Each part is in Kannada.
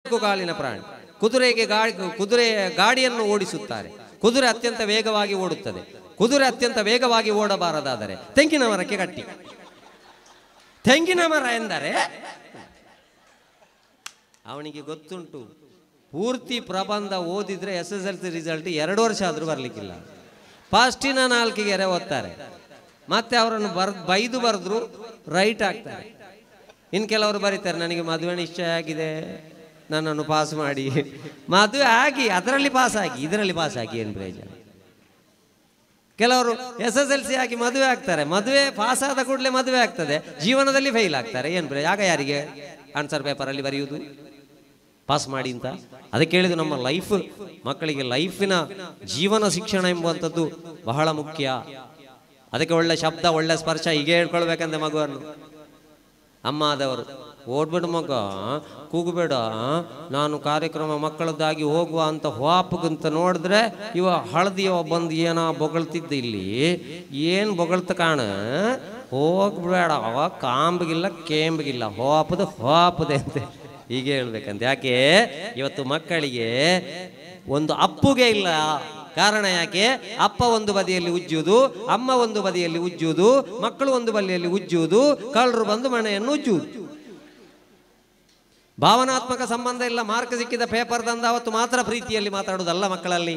ಕಾಲಿನ ಪ್ರಾಣಿ. ಕುದುರೆ ಗಾಡಿಯನ್ನು ಓಡಿಸುತ್ತಾರೆ. ಕುದುರೆ ಅತ್ಯಂತ ವೇಗವಾಗಿ ಓಡುತ್ತದೆ. ಕುದುರೆ ಅತ್ಯಂತ ವೇಗವಾಗಿ ಓಡಬಾರದಾದರೆ ತೆಂಗಿನ ಮರಕ್ಕೆ ಕಟ್ಟಿ. ತೆಂಗಿನ ಮರ ಎಂದರೆ ಅವನಿಗೆ ಗೊತ್ತುಂಟು, ಪೂರ್ತಿ ಪ್ರಬಂಧ ಓದಿದ್ರೆ SSLC ರಿಸಲ್ಟ್ 2 ವರ್ಷ ಆದರೂ ಬರಲಿಕ್ಕಿಲ್ಲ. ಫಸ್ಟಿನ 4 ಗೆರೆ ಓದ್ತಾರೆ, ಮತ್ತೆ ಅವರನ್ನು ಬೈದು ಬರೆದ್ರು ರೈಟ್ ಆಗ್ತಾರೆ. ಇನ್ನು ಕೆಲವರು ಬರೀತಾರೆ, ನನಗೆ ಮದುವೆ ನಿಶ್ಚಯ ಆಗಿದೆ, ನನ್ನನ್ನು ಪಾಸ್ ಮಾಡಿ. ಮದುವೆ ಆಗಿ ಅದರಲ್ಲಿ ಪಾಸ್ ಆಗಿ ಇದರಲ್ಲಿ ಪಾಸ್ ಆಗಿ ಏನು ಪ್ರಯೋಜನ? ಕೆಲವರು SSLC ಆಗಿ ಮದುವೆ ಆಗ್ತಾರೆ, ಮದುವೆ ಪಾಸ್ ಆದ ಕೂಡಲೇ ಮದುವೆ ಆಗ್ತದೆ, ಜೀವನದಲ್ಲಿ ಫೇಲ್ ಆಗ್ತಾರೆ. ಏನು ಪ್ರಯೋಜನ? ಆಗ ಯಾರಿಗೆ ಆನ್ಸರ್ ಪೇಪರಲ್ಲಿ ಬರೆಯುವುದು ಪಾಸ್ ಮಾಡಿ ಅಂತ? ಅದಕ್ಕೆ ಹೇಳಿದ್ದು, ನಮ್ಮ ಲೈಫ್, ಮಕ್ಕಳಿಗೆ ಲೈಫಿನ ಜೀವನ ಶಿಕ್ಷಣ ಎಂಬುವಂಥದ್ದು ಬಹಳ ಮುಖ್ಯ. ಅದಕ್ಕೆ ಒಳ್ಳೆ ಶಬ್ದ, ಒಳ್ಳೆ ಸ್ಪರ್ಶ ಹೀಗೆ ಹೇಳ್ಕೊಳ್ಬೇಕಂತೆ ಮಗುವನ್ನು. ಅಮ್ಮ ಆದವರು, ಓಡ್ಬೇಡ ಮಗ, ಕೂಗಬೇಡ, ನಾನು ಕಾರ್ಯಕ್ರಮ ಮಕ್ಕಳದ್ದಾಗಿ ಹೋಗುವ ಅಂತ ಹೋಪಗಂತ ನೋಡಿದ್ರೆ ಇವ ಹಳದಿಯವ ಬಂದು ಏನ ಬೊಗಳ್ತಿದ್ದ, ಇಲ್ಲಿ ಏನು ಬೊಗಳ್ತ ಕಾಣ, ಹೋಗ್ಬೇಡ, ಅವ ಕಾಂಬಗಿಲ್ಲ ಕೇಂಬಗಿಲ್ಲ, ಹೋಪದೆ ಅಂತ ಹೀಗೆ ಹೇಳ್ಬೇಕಂತ. ಯಾಕೆ ಇವತ್ತು ಮಕ್ಕಳಿಗೆ ಒಂದು ಅಪ್ಪುಗೆ ಇಲ್ಲ. ಕಾರಣ ಯಾಕೆ? ಅಪ್ಪ ಒಂದು ಬದಿಯಲ್ಲಿ ಉಜ್ಜುವುದು, ಅಮ್ಮ ಒಂದು ಬದಿಯಲ್ಲಿ ಉಜ್ಜುವುದು, ಮಕ್ಕಳು ಒಂದು ಬದಿಯಲ್ಲಿ ಉಜ್ಜುವುದು, ಕಳ್ಳರು ಬಂದು ಮನೆಯನ್ನು ಉಜ್ಜುವುದು. ಭಾವನಾತ್ಮಕ ಸಂಬಂಧ ಇಲ್ಲ. ಮಾರ್ಕ್ ಸಿಕ್ಕಿದ ಪೇಪರ್ ತಂದ ಅವತ್ತು ಮಾತ್ರ ಪ್ರೀತಿಯಲ್ಲಿ ಮಾತಾಡುವುದಲ್ಲ ಮಕ್ಕಳಲ್ಲಿ.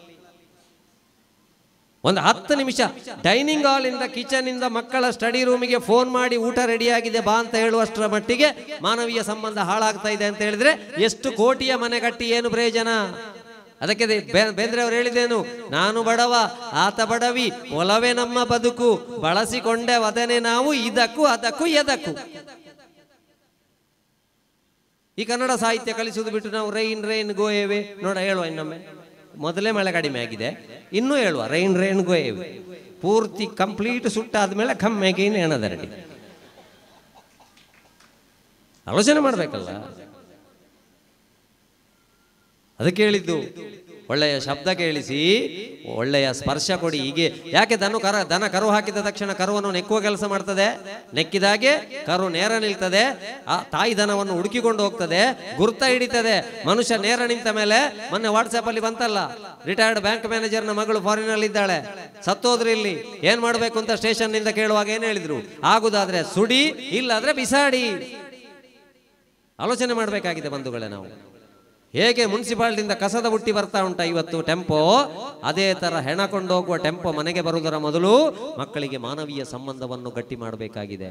ಒಂದು 10 ನಿಮಿಷ ಡೈನಿಂಗ್ ಹಾಲ್ ಇಂದ, ಕಿಚನ್ ಇಂದ ಮಕ್ಕಳ ಸ್ಟಡಿ ರೂಮಿಗೆ ಫೋನ್ ಮಾಡಿ ಊಟ ರೆಡಿಯಾಗಿದೆ ಬಾ ಅಂತ ಹೇಳುವಷ್ಟರ ಮಟ್ಟಿಗೆ ಮಾನವೀಯ ಸಂಬಂಧ ಹಾಳಾಗ್ತಾ ಇದೆ ಅಂತ ಹೇಳಿದ್ರೆ ಎಷ್ಟು ಕೋಟಿಯ ಮನೆ ಕಟ್ಟಿ ಏನು ಪ್ರಯೋಜನ? ಅದಕ್ಕೆ ಬೇಂದ್ರೆ ಅವರು ಹೇಳಿದೇನು, ನಾನು ಬಡವ ಆತ ಬಡವಿ, ಒಲವೇ ನಮ್ಮ ಬದುಕು, ಬಳಸಿಕೊಂಡೆ ವದನೆ ನಾವು ಇದಕ್ಕೂ ಅದಕ್ಕೂ ಎದಕ್ಕೂ. ಈ ಕನ್ನಡ ಸಾಹಿತ್ಯ ಕಲಿಸುವುದು ಬಿಟ್ಟು ನಾವು ರೈನ್ ಗೋ ಎವೆ ನೋಡ ಹೇಳುವ. ಇನ್ನೊಮ್ಮೆ, ಮೊದಲೇ ಮಳೆ ಕಡಿಮೆ ಆಗಿದೆ, ಇನ್ನೂ ಹೇಳುವ ರೈನ್ ಗೋ ಎವೆ. ಪೂರ್ತಿ ಕಂಪ್ಲೀಟ್ ಸುಟ್ಟಾದ್ಮೇಲೆ ಕಮ್ಮೆಗೆ ಎಣದರಡಿ. ಆಲೋಚನೆ ಮಾಡ್ಬೇಕಲ್ಲ. ಅದಕ್ಕೆ ಹೇಳಿದ್ದು, ಒಳ್ಳೆಯ ಶಬ್ದ ಕೇಳಿಸಿ, ಒಳ್ಳೆಯ ಸ್ಪರ್ಶ ಕೊಡಿ. ಹೀಗೆ ಯಾಕೆ ದನ ಕರು ಹಾಕಿದ ತಕ್ಷಣ ಕರುವನ್ನು ನೆಕ್ಕುವ ಕೆಲಸ ಮಾಡ್ತದೆ? ನೆಕ್ಕಿದಾಗೆ ಕರು ನೇರ ನಿಲ್ತದೆ, ಆ ತಾಯಿ ದನವನ್ನು ಹುಡುಕಿಕೊಂಡು ಹೋಗ್ತದೆ, ಗುರ್ತ ಹಿಡಿತದೆ. ಮನುಷ್ಯ ನೇರ ನಿಂತ ಮೇಲೆ, ಮೊನ್ನೆ ವಾಟ್ಸ್ಆಪ್ ಅಲ್ಲಿ ಬಂತಲ್ಲ, ರಿಟೈರ್ಡ್ ಬ್ಯಾಂಕ್ ಮ್ಯಾನೇಜರ್ನ ಮಗಳು ಫಾರಿನ್ ಅಲ್ಲಿ ಇದ್ದಾಳೆ, ಸತ್ತೋದ್ರಿ, ಇಲ್ಲಿ ಏನ್ ಮಾಡ್ಬೇಕು ಅಂತ ಸ್ಟೇಷನ್ ನಿಂದ ಕೇಳುವಾಗ ಏನ್ ಹೇಳಿದ್ರು? ಆಗುದಾದ್ರೆ ಸುಡಿ, ಇಲ್ಲಾದ್ರೆ ಬಿಸಾಡಿ. ಆಲೋಚನೆ ಮಾಡಬೇಕಾಗಿದೆ ಬಂಧುಗಳೇ. ನಾವು ಹೇಗೆ ಮುನ್ಸಿಪಾಲಿಟಿಯಿಂದ ಕಸದ ಬುಟ್ಟಿ ಬರ್ತಾ ಉಂಟ ಇವತ್ತು ಟೆಂಪೋ, ಅದೇ ತರ ಹೆಣ ಕೊಂಡೋಗುವ ಟೆಂಪೋ ಮನೆಗೆ ಬರುವುದರ ಮೊದಲು ಮಕ್ಕಳಿಗೆ ಮಾನವೀಯ ಸಂಬಂಧವನ್ನು ಗಟ್ಟಿ ಮಾಡಬೇಕಾಗಿದೆ.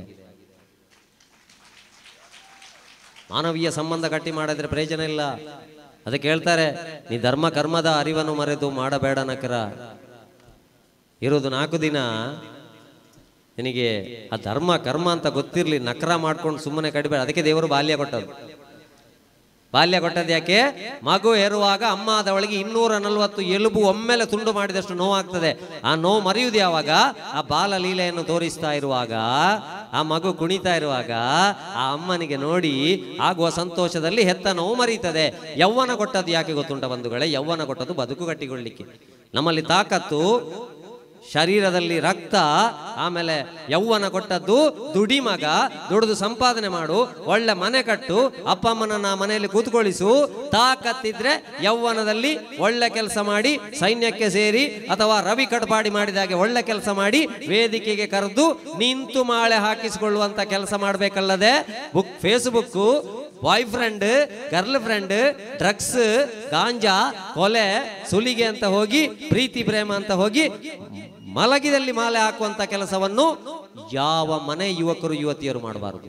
ಮಾನವೀಯ ಸಂಬಂಧ ಗಟ್ಟಿ ಮಾಡಿದ್ರೆ ಪ್ರಯೋಜನ ಇಲ್ಲ. ಅದಕ್ಕೆ ಹೇಳ್ತಾರೆ, ನೀ ಧರ್ಮ ಕರ್ಮದ ಅರಿವನ್ನು ಮರೆತು ಮಾಡಬೇಡ ನಕರ. ಇರೋದು 4 ದಿನ, ನಿನಗೆ ಆ ಧರ್ಮ ಕರ್ಮ ಅಂತ ಗೊತ್ತಿರ್ಲಿ, ನಕರ ಮಾಡ್ಕೊಂಡು ಸುಮ್ಮನೆ ಕಡಿಬೇಡ. ಅದಕ್ಕೆ ದೇವರು ಬಾಲ್ಯ ಕೊಟ್ಟದ್ದು. ಬಾಲ್ಯ ಕೊಟ್ಟದ್ದು ಯಾಕೆ? ಮಗು ಹೆರುವಾಗ ಅಮ್ಮ ಆದವಳಿಗೆ 240 ಎಲುಬು ಒಮ್ಮೆಲೆ ತುಂಡು ಮಾಡಿದಷ್ಟು ನೋವಾಗ್ತದೆ. ಆ ನೋವು ಮರೆಯುವುದು ಯಾವಾಗ? ಆ ಬಾಲ ಲೀಲೆಯನ್ನು ತೋರಿಸ್ತಾ ಇರುವಾಗ, ಆ ಮಗು ಕುಣಿತಾ ಇರುವಾಗ, ಆ ಅಮ್ಮನಿಗೆ ನೋಡಿ ಆಗುವ ಸಂತೋಷದಲ್ಲಿ ಹೆತ್ತ ನೋವು ಮರೀತದೆ. ಯೌವನ ಕೊಟ್ಟದ್ದು ಯಾಕೆ ಗೊತ್ತುಂಟ ಬಂಧುಗಳೇ? ಯೌವನ ಕೊಟ್ಟದ್ದು ಬದುಕು ಕಟ್ಟಿಕೊಳ್ಳಿಕ್ಕೆ. ನಮ್ಮಲ್ಲಿ ತಾಕತ್ತು, ಶರೀರದಲ್ಲಿ ರಕ್ತ, ಆಮೇಲೆ ಯೌವನ ಕೊಟ್ಟದ್ದು ದುಡಿ ಮಗ, ದುಡಿದು ಸಂಪಾದನೆ ಮಾಡು, ಒಳ್ಳೆ ಮನೆ ಕಟ್ಟು, ಅಪ್ಪ ಅಮ್ಮನನ್ನ ಮನೆಯಲ್ಲಿ ಕೂತ್ಕೊಳ್ಳಿಸು. ತಾಕತ್ತಿದ್ರೆ ಯೌವನದಲ್ಲಿ ಒಳ್ಳೆ ಕೆಲಸ ಮಾಡಿ, ಸೈನ್ಯಕ್ಕೆ ಸೇರಿ ಅಥವಾ ರವಿ ಕಟ್ಪಾಡಿ ಮಾಡಿದಾಗೆ ಒಳ್ಳೆ ಕೆಲಸ ಮಾಡಿ ವೇದಿಕೆಗೆ ಕರೆದು ನಿಂತು ಮಾಳೆ ಹಾಕಿಸಿಕೊಳ್ಳುವಂತ ಕೆಲಸ ಮಾಡ್ಬೇಕಲ್ಲದೆ Facebook, boy friend, girl friend, drugs, ಗಾಂಜಾ, ಕೊಲೆ, ಸುಲಿಗೆ ಅಂತ ಹೋಗಿ, ಪ್ರೀತಿ ಪ್ರೇಮ ಅಂತ ಹೋಗಿ ಮಲಗಿದಲ್ಲಿ ಮಾಲೆ ಹಾಕುವಂತ ಕೆಲಸವನ್ನು ಯಾವ ಮನೆ ಯುವಕರು ಯುವತಿಯರು ಮಾಡಬಾರದು.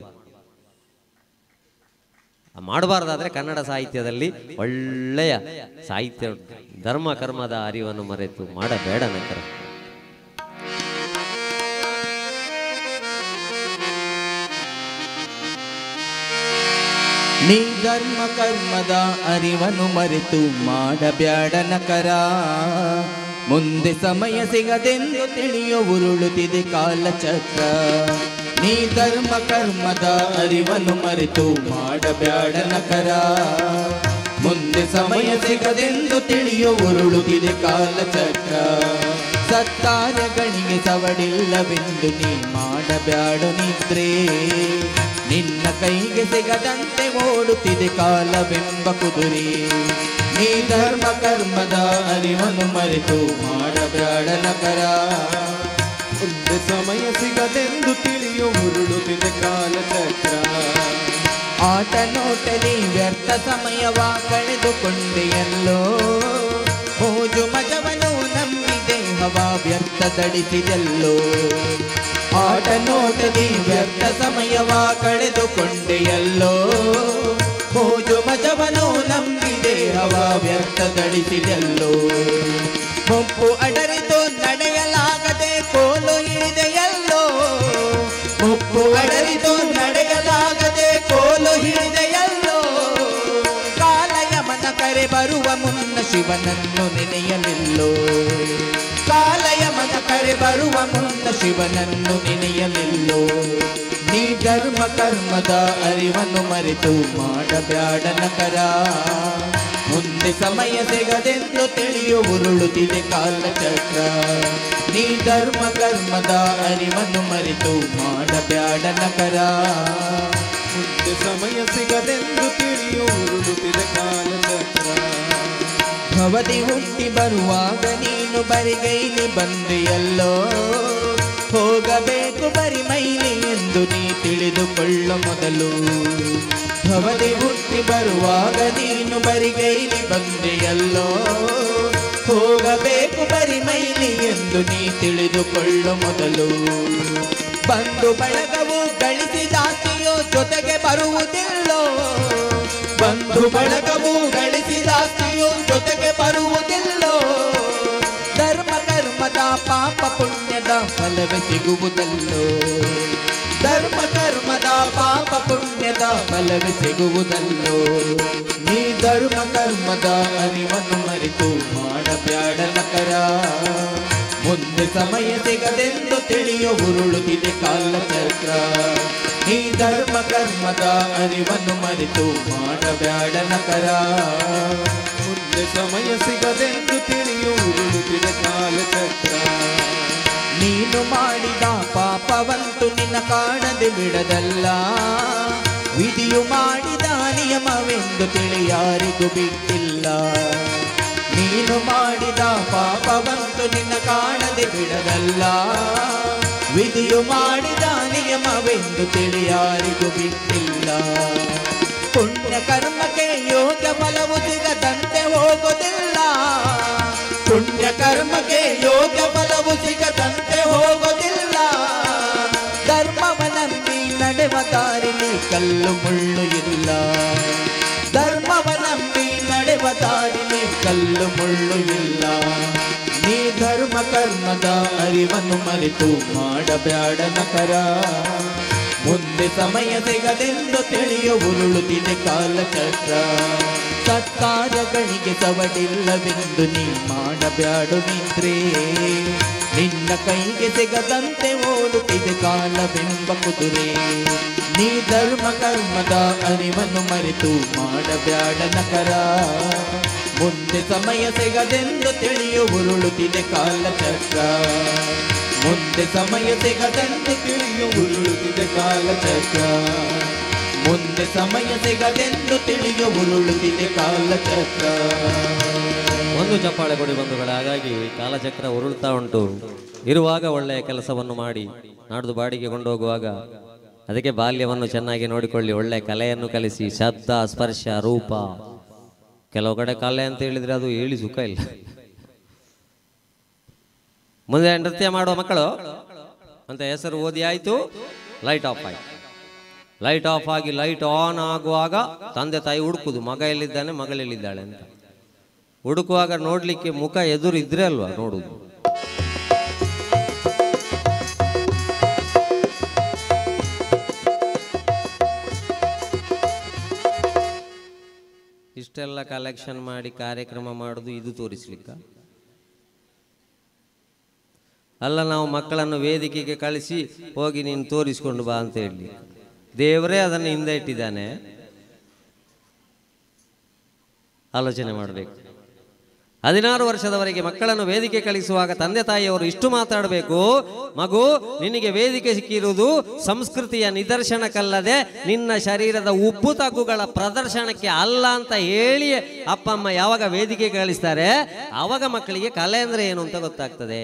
ಮಾಡಬಾರ್ದಾದ್ರೆ ಕನ್ನಡ ಸಾಹಿತ್ಯದಲ್ಲಿ ಒಳ್ಳೆಯ ಸಾಹಿತ್ಯ, ಧರ್ಮ ಕರ್ಮದ ಅರಿವನ್ನು ಮರೆತು ಮಾಡಬೇಡ ನಕರ. ನೀ ಧರ್ಮ ಕರ್ಮದ ಅರಿವನ್ನು ಮರೆತು ಮಾಡಬೇಡ ನಕರ. ಮುಂದೆ ಸಮಯ ಸಿಗದೆಂದು ತಿಳಿಯೋ ಉರುಳುತ್ತಿದೆ ಕಾಲಚಕ್ರ. ನೀ ಧರ್ಮ ಕರ್ಮದ ಅರಿವನ್ನು ಮರೆತು ಮಾಡಬೇಡ ನಕರ. ಮುಂದೆ ಸಮಯ ಸಿಗದೆಂದು ತಿಳಿಯೋ ಉರುಳುತ್ತಿದೆ ಕಾಲಚಕ್ರ. ಸತ್ಕಾರ್ಯಗಳಿಗೆ ಸವಡಿಲ್ಲವೆಂದು ನೀ ಮಾಡಬೇಡ ನಿದ್ರೆ. ನೀ ನಿನ್ನ ಕೈಗೆ ಸಿಗದಂತೆ ಓಡುತ್ತಿದೆ ಕಾಲವೆಂಬ ಕುದುರೆ. ನೀ ಧರ್ಮ ಕರ್ಮದ ಅರಿವನ್ನು ಮರೆತು ಮಾಡಬೇಡ ನಕರ. ಮುಂದೆ ಸಮಯ ಸಿಗದೆಂದು ತಿಳಿಯೋ ಉರುಳುತ್ತಿದೆ ಕಾಲಚಕ್ರ. ಆಟ ನೋಟಲಿ ವ್ಯರ್ಥ ಸಮಯವ ಕಳೆದುಕೊಂಡೆಯಲ್ಲೋ. ಮೋಜು ಮಜವನು ನಂಬಿದೆ ಹವ ವ್ಯರ್ಥ ದಡಿಸಿದೆಲ್ಲೋ. ಆಟ ನೋಟಲಿ ವ್ಯರ್ಥ ಸಮಯವ ಕಳೆದುಕೊಂಡೆಯಲ್ಲೋ. ಮೋಜು ಮಜವನು ನಂಬಿದೆ ಹವ ವ್ಯರ್ಥ ದಡಿಸಿದೆಲ್ಲೋ. ಮುಪ್ಪು ಅಡರಿತು ನಡೆಯಲಾಗದೆ ಕೋಲು ಹಿಡಿದೆಯಲ್ಲೋ. ಮುಪ್ಪು ಅಡರಿತು ನಡೆಯಲಾಗದೆ ಕೋಲು ಹಿಡಿದೆಯಲ್ಲೋ. ಕಾಲಯಮನ ಕರೆ ಬರುವ ಮುನ್ನ ಶಿವನನ್ನು ನೆನೆಯಲಿಲ್ಲೋ. ಕಾಲಯಮನ ಕರೆ ಬರುವ ಮುನ್ನ ಶಿವನನ್ನು ನೆನೆಯಲಿಲ್ಲೋ. ನೀ ಧರ್ಮ ಕರ್ಮದ ಅರಿವನ್ನು ಮರೆತು ಮಾಡಬೇಡ ನಕರ. ಮುಂದೆ ಸಮಯ ಸಿಗದೆಂದು ತಿಳಿಯೋ ಉರುಳುತ್ತಿದೆ ಕಾಲಚಕ್ರ. ನೀ ಧರ್ಮ ಕರ್ಮದ ಅರಿವನ್ನು ಮರೆತು ಮಾಡಬೇಡ ನಕರ. ಮುಂದೆ ಸಮಯ ಸಿಗದೆಂದು ತಿಳಿಯೋ ಉರುಳುತ್ತಿದೆ ಕಾಲಚಕ್ರ. ಭವದಿ ಹುಟ್ಟಿ ಬರುವಾಗ ನೀನು ಬರಿಗೈಲಿ ಬಂದೆಯಲ್ಲೋ. ಹೋಗಬೇಕು ಬರಿ ಮೈಲಿ ಎಂದು ನೀ ತಿಳಿದುಕೊಳ್ಳ ಮೊದಲು. ಭವದಿ ಹುಟ್ಟಿ ಬರುವಾಗ ನೀನು ಬರಿಗೈಲಿ ಬಂದೆಯಲ್ಲೋ. ಹೋಗಬೇಕು ಬರಿ ಮೈಲಿ ಎಂದು ನೀ ತಿಳಿದುಕೊಳ್ಳ ಮೊದಲು. ಬಂಧು ಬಳಗವು ಗಳಿಸಿದಾಸ್ತಿಯೋ ಜೊತೆಗೆ ಬರುವುದಿಲ್ಲೋ. ಬಂಧು ಬಳಗವು ಗಳಿಸಿದಾಸ್ತಿಯೋ ಜೊತೆಗೆ ಬರುವುದಿಲ್ಲೋ. ಧರ್ಮ ಕರ್ಮದ ಪಾಪ ಪುಣ್ಯದ ಫಲವೇ ಸಿಗುವುದಲ್ಲೋ. ಧರ್ಮ ಕರ್ಮದ ಪಾಪ ಪುಣ್ಯದ ಫಲವೇ ಸಿಗುವುದಲ್ಲೋ. ನೀ ಧರ್ಮ ಕರ್ಮದ ಅರಿವನ್ನು ಮರೆತು ಮಾಡಬೇಡ ನಕರ. ಮುಂದೆ ಸಮಯ ಸಿಗದೆಂದು ತಿಳಿಯೋ ಉರುಳುತ್ತಿದೆ ಕಾಲಚಕ್ರ. ನೀ ಧರ್ಮ ಕರ್ಮದ ಅರಿವನ್ನು ಮರೆತು ಮಾಡಬೇಡ ನಕರ. ಮುಂದೆ ಸಮಯ ಸಿಗದೆಂದು ತಿಳಿಯೋ ಉರುಳುತ್ತಿದೆ ಕಾಲಚಕ್ರ. ನೀನು ಮಾಡಿದ ಪಾಪವಂತೂ ನಿನ್ನ ಕಾಣದೆ ಬಿಡದಲ್ಲ. ವಿಧಿಯು ಮಾಡಿದ ನಿಯಮವೆಂದು ತಿಳಿ ಯಾರಿಗೂ ಬಿಟ್ಟಿಲ್ಲ. ನೀನು ಮಾಡಿದ ಪಾಪವಂತೂ ನಿನ್ನ ಕಾಣದೆ ಬಿಡದಲ್ಲ. ವಿಧಿಯು ಮಾಡಿದ ನಿಯಮವೆಂದು ತಿಳಿ ಯಾರಿಗೂ ಬಿಟ್ಟಿಲ್ಲ. ಪುಣ್ಯ ಕರ್ಮಕ್ಕೆ ಯೋಗ ಫಲವು ಸಿಗದಂತೆ ಹೋಗೋದಿಲ್ಲ. ಪುಣ್ಯ ಕರ್ಮಕ್ಕೆ ಯೋಗ ಫಲವು ಸಿಗದಂತೆ ಹೋಗೋದಿಲ್ಲ. ಧರ್ಮವನಂಬಿ ನಡೆವ ದಾರಿಲಿ ಕಲ್ಲು ಮುಳ್ಳು ಇಲ್ಲ. ಧರ್ಮವನಂಬಿ ನಡೆವ ದಾರಿಲಿ ಕಲ್ಲು ಮುಳ್ಳು ಇಲ್ಲ. ನೀ ಧರ್ಮ ಕರ್ಮದ ಅರಿವನ್ನು ಮರೆತು ಮಾಡಬೇಡ ನಕರ. ಮುಂದೆ ಸಮಯ ಸಿಗದೆಂದು ತಿಳಿಯೋ ಉರುಳುತ್ತಿದೆ ಕಾಲಚಕ್ರ. ಸತ್ಕಾರ್ಯಗಳಿಗೆ ಸವಡಿಲ್ಲವೆಂದು ನೀ ಮಾಡಬ್ಯಾಡು ಮಿತ್ರೇ. ನಿನ್ನ ಕೈಗೆ ಸಿಗದಂತೆ ಓಡುತ್ತಿದೆ ಕಾಲವೆಂಬ ಕುದುರೆ. ನೀ ಧರ್ಮ ಕರ್ಮದ ಅರಿವನ್ನು ಮರೆತು ಮಾಡಬ್ಯಾಡ ನಕರ. ಮುಂದೆ ಸಮಯ ಸಿಗದೆಂದು ತಿಳಿಯೋ ಉರುಳುತ್ತಿದೆ ಕಾಲಚಕ್ರ. ಮುಂದೆ ಸಮಯ ಸಿಗದೆಂದು ತಿಳಿಯೋ ಉರುಳುತ್ತಿದೆ ಕಾಲಚಕ್ರ. ಮುಂದೆ ಸಮಯ ಸಿಗದೆಂದು ತಿಳಿಯೋ ಉರುಳುತ್ತಿದೆ ಕಾಲಚಕ್ರ. ಒಂದು ಚಪ್ಪಾಳೆ ಕೊಡಿ ಬಂಧುಗಳೇ. ಹಾಗಾಗಿ ಕಾಲಚಕ್ರ ಉರುಳ್ತಾ ಉಂಟು. ಇರುವಾಗ ಒಳ್ಳೆಯ ಕೆಲಸವನ್ನು ಮಾಡಿ ನಾಡ್ದು ಬಾಡಿಗೆ ಕೊಂಡೋಗುವಾಗ ಅದಕ್ಕೆ ಬಾಲ್ಯವನ್ನು ಚೆನ್ನಾಗಿ ನೋಡಿಕೊಳ್ಳಿ. ಒಳ್ಳೆ ಕಲೆಯನ್ನು ಕಲಿಸಿ, ಶಬ್ದ, ಸ್ಪರ್ಶ, ರೂಪ. ಕೆಲವು ಕಡೆ ಕಲೆ ಅಂತ ಹೇಳಿದ್ರೆ ಅದು ಹೇಳಿ ಸುಖ ಇಲ್ಲ. ಮುಂದೆ ನೃತ್ಯ ಮಾಡುವ ಮಕ್ಕಳು ಅಂತ ಹೆಸರು ಓದಿ ಆಯ್ತು. ಲೈಟ್ ಆಫ್ ಆಯ್ತು. ಲೈಟ್ ಆಫ್ ಆಗಿ ಲೈಟ್ ಆನ್ ಆಗುವಾಗ ತಂದೆ ತಾಯಿ ಹುಡುಕುದು, ಮಗ ಎಲ್ಲಿದ್ದಾನೆ, ಮಗಳೆಲ್ಲಿದ್ದಾಳೆ ಅಂತ. ಹುಡುಕುವಾಗ ನೋಡ್ಲಿಕ್ಕೆ ಮುಖ ಎದುರು ಇದ್ರೆ ಅಲ್ವಾ ನೋಡುದು. ಇಷ್ಟೆಲ್ಲ ಕಲೆಕ್ಷನ್ ಮಾಡಿ ಕಾರ್ಯಕ್ರಮ ಮಾಡುದು ಇದು ತೋರಿಸ್ಲಿಕ್ಕ ಅಲ್ಲ. ನಾವು ಮಕ್ಕಳನ್ನು ವೇದಿಕೆಗೆ ಕಳಿಸಿ ಹೋಗಿ ನೀನು ತೋರಿಸ್ಕೊಂಡು ಬಾ ಅಂತ ಹೇಳಿ ದೇವರೇ ಅದನ್ನು ಹಿಂದೆ ಇಟ್ಟಿದ್ದಾನೆ. ಆಲೋಚನೆ ಮಾಡಬೇಕು. 16 ವರ್ಷದವರೆಗೆ ಮಕ್ಕಳನ್ನು ವೇದಿಕೆ ಕಳಿಸುವಾಗ ತಂದೆ ತಾಯಿಯವರು ಇಷ್ಟು ಮಾತಾಡಬೇಕು, ಮಗು ನಿನಗೆ ವೇದಿಕೆ ಸಿಕ್ಕಿರುವುದು ಸಂಸ್ಕೃತಿಯ ನಿದರ್ಶನಕ್ಕಲ್ಲದೆ ನಿನ್ನ ಶರೀರದ ಉಪ್ಪು ತಗ್ಗುಗಳ ಪ್ರದರ್ಶನಕ್ಕೆ ಅಲ್ಲ ಅಂತ ಹೇಳಿ ಅಪ್ಪ ಅಮ್ಮ ಯಾವಾಗ ವೇದಿಕೆ ಕಳಿಸ್ತಾರೆ ಆವಾಗ ಮಕ್ಕಳಿಗೆ ಕಲೆ ಅಂದ್ರೆ ಏನು ಅಂತ ಗೊತ್ತಾಗ್ತದೆ.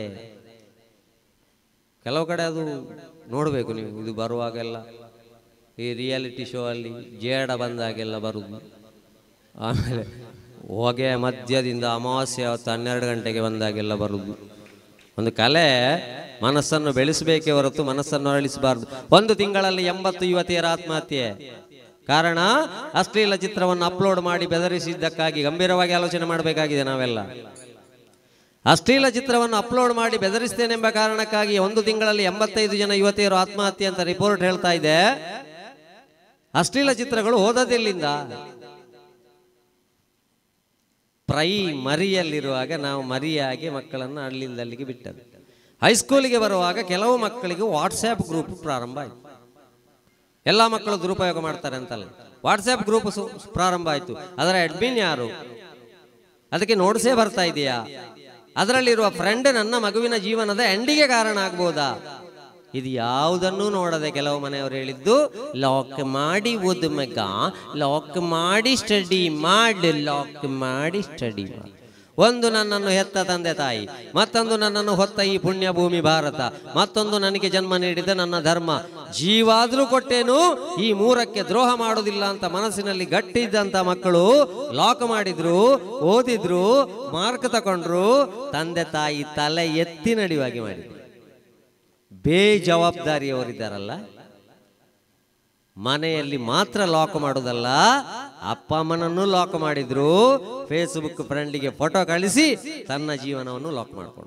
ಕೆಲವು ಕಡೆ ಅದು ನೋಡಬೇಕು ನೀವು, ಇದು ಬರುವಾಗೆಲ್ಲ ಈ ರಿಯಾಲಿಟಿ ಶೋ ಅಲ್ಲಿ ಜೇಡ ಬಂದಾಗೆಲ್ಲ ಬರುದು, ಆಮೇಲೆ ಹೊಗೆ ಮಧ್ಯದಿಂದ ಅಮಾವಾಸ್ಯೆ ಹೊತ್ತು 12 ಗಂಟೆಗೆ ಬಂದಾಗೆಲ್ಲ ಬರುದು. ಒಂದು ಕಲೆ ಮನಸ್ಸನ್ನು ಬೆಳೆಸಬೇಕೇ ಹೊರತು ಮನಸ್ಸನ್ನು ಅರಳಿಸಬಾರದು. 1 ತಿಂಗಳಲ್ಲಿ 80 ಯುವತಿಯರ ಆತ್ಮಹತ್ಯೆ. ಕಾರಣ ಅಶ್ಲೀಲ ಚಿತ್ರವನ್ನು ಅಪ್ಲೋಡ್ ಮಾಡಿ ಬೆದರಿಸಿದ್ದಕ್ಕಾಗಿ. ಗಂಭೀರವಾಗಿ ಆಲೋಚನೆ ಮಾಡಬೇಕಾಗಿದೆ ನಾವೆಲ್ಲ. ಅಶ್ಲೀಲ ಚಿತ್ರವನ್ನು ಅಪ್ಲೋಡ್ ಮಾಡಿ ಬೆದರಿಸ್ತೇನೆಂಬ ಕಾರಣಕ್ಕಾಗಿ 1 ತಿಂಗಳಲ್ಲಿ 85 ಜನ ಯುವತಿಯರು ಆತ್ಮಹತ್ಯೆ ಅಂತ ರಿಪೋರ್ಟ್ ಹೇಳ್ತಾ ಇದೆ. ಅಶ್ಲೀಲ ಚಿತ್ರಗಳು ಹೋದದೆಲ್ಲಿಂದ? ಮರಿಯಲ್ಲಿರುವಾಗ ನಾವು ಮರಿಯಾಗಿ ಮಕ್ಕಳನ್ನು ಅಲ್ಲಿಂದಲ್ಲಿಗೆ ಬಿಟ್ಟದ್ದು. ಹೈಸ್ಕೂಲಿಗೆ ಬರುವಾಗ ಕೆಲವು ಮಕ್ಕಳಿಗೆ ವಾಟ್ಸ್ಆ್ಯಪ್ ಗ್ರೂಪ್ ಪ್ರಾರಂಭ ಆಯಿತು. ಎಲ್ಲ ಮಕ್ಕಳು ದುರುಪಯೋಗ ಮಾಡ್ತಾರೆ ಅಂತಲ್ಲ, ವಾಟ್ಸ್ಆ್ಯಪ್ ಗ್ರೂಪ್ ಪ್ರಾರಂಭ ಆಯಿತು. ಅದರ ಅಡ್ಮಿನ್ ಯಾರು? ಅದಕ್ಕೆ ನೋಟ್ಸೇ ಬರ್ತಾ ಇದೆಯಾ? ಅದರಲ್ಲಿರುವ ಫ್ರೆಂಡ್ ನನ್ನ ಮಗುವಿನ ಜೀವನದ ಎಂಡಿಗೆ ಕಾರಣ ಆಗ್ಬೋದಾ? ಇದು ಯಾವುದನ್ನು ನೋಡದೆ ಕೆಲವು ಮನೆಯವರು ಹೇಳಿದ್ದು, ಲಾಕ್ ಮಾಡಿ ಓದು ಮಗ, ಲಾಕ್ ಮಾಡಿ ಸ್ಟಡಿ ಮಾಡಿ, ಲಾಕ್ ಮಾಡಿ ಸ್ಟಡಿ ಮಾಡಿ. ಒಂದು ನನ್ನನ್ನು ಹೆತ್ತ ತಂದೆ ತಾಯಿ, ಮತ್ತೊಂದು ನನ್ನನ್ನು ಹೊತ್ತ ಈ ಪುಣ್ಯ ಭೂಮಿ ಭಾರತ, ಮತ್ತೊಂದು ನನಗೆ ಜನ್ಮ ನೀಡಿದ ನನ್ನ ಧರ್ಮ. ಜೀವಾದ್ರೂ ಕೊಟ್ಟೇನು, ಈ 3ಕ್ಕೆ ದ್ರೋಹ ಮಾಡೋದಿಲ್ಲ ಅಂತ ಮನಸ್ಸಿನಲ್ಲಿ ಗಟ್ಟಿದ್ದಂತ ಮಕ್ಕಳು ಲಾಕ್ ಮಾಡಿದ್ರು, ಓದಿದ್ರು, ಮಾರ್ಕ್ ತಕೊಂಡ್ರು, ತಂದೆ ತಾಯಿ ತಲೆ ಎತ್ತಿ ನಡಿವಾಗಿ ಮಾಡಿದ್ರು. ಬೇಜವಾಬ್ದಾರಿಯವರಿದ್ದಾರಲ್ಲ, ಮನೆಯಲ್ಲಿ ಮಾತ್ರ ಲಾಕ್ ಮಾಡೋದಲ್ಲ, ಅಪ್ಪ ಅಮ್ಮನನ್ನು ಲಾಕ್ ಮಾಡಿದ್ರು. ಫೇಸ್ಬುಕ್ ಫ್ರೆಂಡಿಗೆ ಫೋಟೋ ಕಳಿಸಿ ತನ್ನ ಜೀವನವನ್ನು ಲಾಕ್ ಮಾಡಿಕೊಂಡು.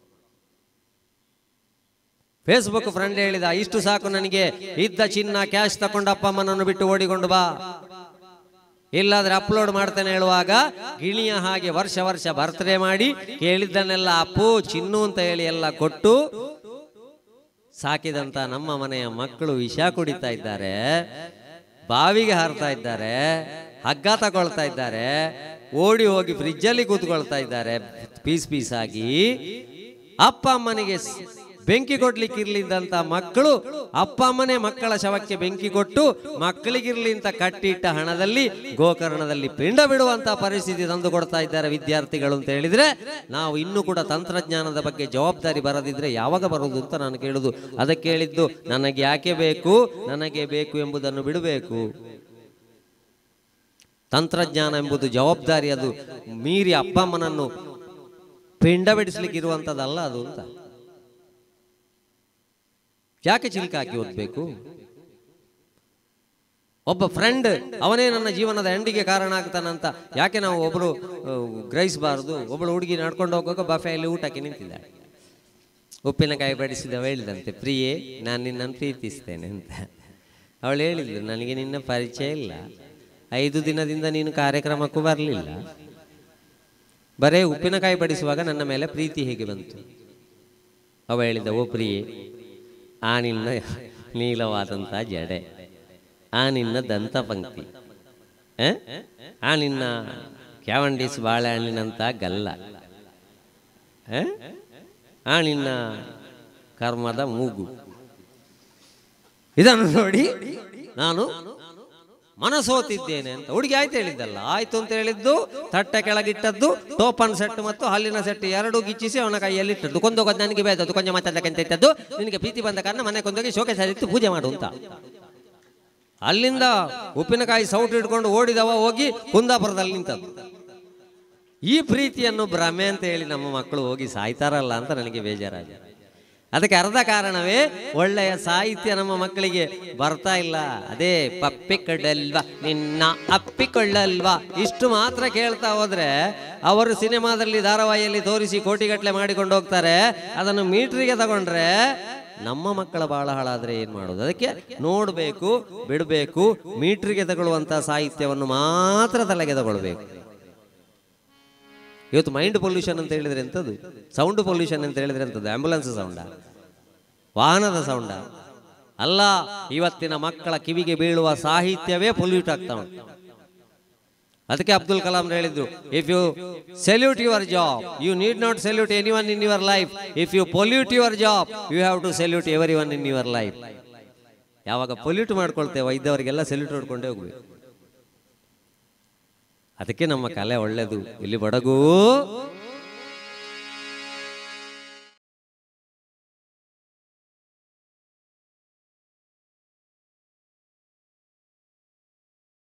ಫೇಸ್ಬುಕ್ ಫ್ರೆಂಡ್ ಹೇಳಿದ, ಇಷ್ಟು ಸಾಕು ನನಗೆ, ಇದ್ದ ಚಿನ್ನ ಕ್ಯಾಶ್ ತಕೊಂಡು ಅಪ್ಪ ಅಮ್ಮನನ್ನು ಬಿಟ್ಟು ಓಡಿಕೊಂಡು ಬಾ, ಇಲ್ಲಾದ್ರೆ ಅಪ್ಲೋಡ್ ಮಾಡ್ತೇನೆ ಹೇಳುವಾಗ ಗಿಣಿಯ ಹಾಗೆ ವರ್ಷ ವರ್ಷ ಬರ್ತ್ಡೇ ಮಾಡಿ ಕೇಳಿದ್ದನ್ನೆಲ್ಲ ಅಪ್ಪು ಚಿನ್ನು ಅಂತ ಹೇಳಿ ಎಲ್ಲ ಕೊಟ್ಟು ಸಾಕಿದಂತ ನಮ್ಮ ಮನೆಯ ಮಕ್ಕಳು ವಿಷ ಕುಡಿತಾ ಇದ್ದಾರೆ, ಬಾವಿಗೆ ಹಾರ್ತಾ ಇದ್ದಾರೆ, ಹಗ್ಗ ತಗೊಳ್ತಾ ಇದ್ದಾರೆ, ಓಡಿ ಹೋಗಿ ಫ್ರಿಜ್ಜಲ್ಲಿ ಕೂತ್ಕೊಳ್ತಾ ಇದ್ದಾರೆ ಪೀಸ್ ಪೀಸ್ ಆಗಿ. ಅಪ್ಪ ಅಮ್ಮನಿಗೆ ಬೆಂಕಿ ಕೊಡ್ಲಿಕ್ಕಿರ್ಲಿದ್ದಂತ ಮಕ್ಕಳು ಅಪ್ಪ ಅಮ್ಮನೇ ಮಕ್ಕಳ ಶವಕ್ಕೆ ಬೆಂಕಿ ಕೊಟ್ಟು ಮಕ್ಕಳಿಗಿರ್ಲಿ ಅಂತ ಕಟ್ಟಿಟ್ಟ ಹಣದಲ್ಲಿ ಗೋಕರ್ಣದಲ್ಲಿ ಪಿಂಡ ಬಿಡುವಂತ ಪರಿಸ್ಥಿತಿ ತಂದು ಕೊಡ್ತಾ ಇದ್ದಾರೆ ವಿದ್ಯಾರ್ಥಿಗಳು ಅಂತ ಹೇಳಿದ್ರೆ, ನಾವು ಇನ್ನೂ ಕೂಡ ತಂತ್ರಜ್ಞಾನದ ಬಗ್ಗೆ ಜವಾಬ್ದಾರಿ ಬರದಿದ್ರೆ ಯಾವಾಗ ಬರುವುದು ಅಂತ ನಾನು ಕೇಳುದು. ಅದಕ್ಕೆ ಹೇಳಿದ್ದು, ನನಗೆ ಯಾಕೆ ಬೇಕು, ನನಗೆ ಬೇಕು ಎಂಬುದನ್ನು ಬಿಡಬೇಕು. ತಂತ್ರಜ್ಞಾನ ಎಂಬುದು ಜವಾಬ್ದಾರಿ, ಅದು ಮೀರಿ ಅಪ್ಪ ಅಮ್ಮನನ್ನು ಪಿಂಡ ಬಿಡಿಸ್ಲಿಕ್ಕೆ ಇರುವಂತದ್ದಲ್ಲ ಅದು ಅಂತ. ಯಾಕೆ ಚಿಲ್ಕ ಹಾಕಿ ಓದ್ಬೇಕು? ಒಬ್ಬ ಫ್ರೆಂಡ್ ಅವನೇ ನನ್ನ ಜೀವನದ ಎಂಡಿಗೆ ಕಾರಣ ಆಗ್ತಾನಂತ ಯಾಕೆ ನಾವು ಒಬ್ರು ಗ್ರಹಿಸಬಾರದು? ಒಬ್ಬಳು ಹುಡುಗಿ ನಡ್ಕೊಂಡು ಹೋಗುವಾಗ ಬಫೆಯಲ್ಲಿ ಊಟಕ್ಕೆ ನಿಂತಿದ್ದಾಳೆ. ಉಪ್ಪಿನಕಾಯಿ ಬಡಿಸಿದವ ಹೇಳಿದಂತೆ, ಪ್ರಿಯೇ ನಾನು ನಿನ್ನನ್ನು ಪ್ರೀತಿಸ್ತೇನೆ ಅಂತ. ಅವಳು ಹೇಳಿದ್ಲು, ನನಗೆ ನಿನ್ನ ಪರಿಚಯ ಇಲ್ಲ, 5 ದಿನದಿಂದ ನೀನು ಕಾರ್ಯಕ್ರಮಕ್ಕೂ ಬರಲಿಲ್ಲ, ಬರೇ ಉಪ್ಪಿನಕಾಯಿ ಬಡಿಸುವಾಗ ನನ್ನ ಮೇಲೆ ಪ್ರೀತಿ ಹೇಗೆ ಬಂತು? ಅವ ಹೇಳಿದ, ಓ ಪ್ರಿಯೇ, ಆ ನಿನ್ನ ನೀಲವಾದಂಥ ಜಡೆ, ಆ ನಿನ್ನ ದಂತ ಪಂಕ್ತಿ, ಆ ನಿನ್ನ ಕ್ಯಾವಂಡಿಸ್ ಬಾಳೆಹಣ್ಣಿನಂಥ ಗಲ್ಲ, ಆ ನಿನ್ನ ಕರ್ಮದ ಮೂಗು, ಇದನ್ನು ನೋಡಿ ನಾನು ಮನಸೋತಿದ್ದೇನೆ ಅಂತ. ಹುಡುಗಿ ಆಯ್ತು ಹೇಳಿದ್ದಲ್ಲ, ಆಯ್ತು ಅಂತ ಹೇಳಿದ್ದು ತಟ್ಟೆ ಕೆಳಗಿಟ್ಟದ್ದು, ಟೋಪನ್ ಸೆಟ್ ಮತ್ತು ಹಲ್ಲಿನ ಸೆಟ್ 2 ಗಿಚ್ಚಿಸಿ ಅವನ ಕೈಯಲ್ಲಿ ಇಟ್ಟದ್ದು. ಕೊಂದೋಗೋದು ನನಗೆ ಬೇದದ್ದು, ಕೊಂಚ ಮಾತಾಡಕ್ಕಂತ ಇಟ್ಟದ್ದು, ನಿನಗೆ ಪ್ರೀತಿ ಬಂದ ಕಾರಣ ಮನೆ ಕೊಂದೋಗಿ ಶೋಕೆ ಸಾರಿತ್ತು ಪೂಜೆ ಮಾಡು ಅಂತ. ಅಲ್ಲಿಂದ ಉಪ್ಪಿನಕಾಯಿ ಸೌಟು ಇಟ್ಕೊಂಡು ಓಡಿದವ ಹೋಗಿ ಕುಂದಾಪುರದಲ್ಲಿ ನಿಂತದ್ದು. ಈ ಪ್ರೀತಿಯನ್ನು ಭ್ರಮೆ ಅಂತ ಹೇಳಿ ನಮ್ಮ ಮಕ್ಕಳು ಹೋಗಿ ಸಾಯ್ತಾರಲ್ಲ ಅಂತ ನನಗೆ ಬೇಜಾರಾಗ. ಅದಕ್ಕೆ ಅರ್ಧ ಕಾರಣವೇ ಒಳ್ಳೆಯ ಸಾಹಿತ್ಯ ನಮ್ಮ ಮಕ್ಕಳಿಗೆ ಬರ್ತಾ ಇಲ್ಲ. ಅದೇ ಪಪ್ಪಿಕೊಳ್ಳಲ್ವಾ ನಿನ್ನ ಅಪ್ಪಿಕೊಳ್ಳಲ್ವಾ, ಇಷ್ಟು ಮಾತ್ರ ಕೇಳ್ತಾ ಹೋದ್ರೆ ಅವರು ಸಿನಿಮಾದಲ್ಲಿ ಧಾರಾವಾಹಿಯಲ್ಲಿ ತೋರಿಸಿ ಕೋಟಿಗಟ್ಟಲೆ ಮಾಡಿಕೊಂಡು ಹೋಗ್ತಾರೆ. ಅದನ್ನು ಮೀಟ್ರಿಗೆ ತಗೊಂಡ್ರೆ ನಮ್ಮ ಮಕ್ಕಳ ಬಾಳ ಹಾಳಾದ್ರೆ ಏನ್ ಮಾಡೋದು? ಅದಕ್ಕೆ ನೋಡ್ಬೇಕು, ಬಿಡಬೇಕು, ಮೀಟ್ರಿಗೆ ತಗೊಳ್ಳುವಂತ ಸಾಹಿತ್ಯವನ್ನು ಮಾತ್ರ ತಲೆಗೆ ತಗೊಳ್ಬೇಕು. ಇವತ್ತು ಮೈಂಡ್ ಪೊಲ್ಯೂಷನ್ ಅಂತ ಹೇಳಿದ್ರೆ ಎಂಥದ್ದು, ಸೌಂಡ್ ಪೊಲ್ಯೂಷನ್ ಅಂತ ಹೇಳಿದ್ರೆ ಎಂಥದ್ದು, ಆಂಬ್ಯುಲೆನ್ಸ್ ಸೌಂಡ, ವಾಹನದ ಸೌಂಡ ಅಲ್ಲ. ಇವತ್ತಿನ ಮಕ್ಕಳ ಕಿವಿಗೆ ಬೀಳುವ ಸಾಹಿತ್ಯವೇ ಪೊಲ್ಯೂಟ್ ಆಗ್ತಾ ಉಂಟು. ಅದಕ್ಕೆ ಅಬ್ದುಲ್ ಕಲಾಂ ಹೇಳಿದ್ರು, if you salute your job you need not salute any one in your life, if you pollute your job you have to salute every one in your life. ಯಾವಾಗ ಪೊಲ್ಯೂಟ್ ಮಾಡ್ಕೊಳ್ತೇವೆ ಇದ್ದವರಿಗೆಲ್ಲ ಸೆಲ್ಯೂಟ್ ಹೊಡ್ಕೊಂಡೇ ಹೋಗ್ಬೇಕು. ಅದಕ್ಕೆ ನಮ್ಮ ಕಲೆ ಒಳ್ಳೇದು. ಇಲ್ಲಿ ಬಡಗು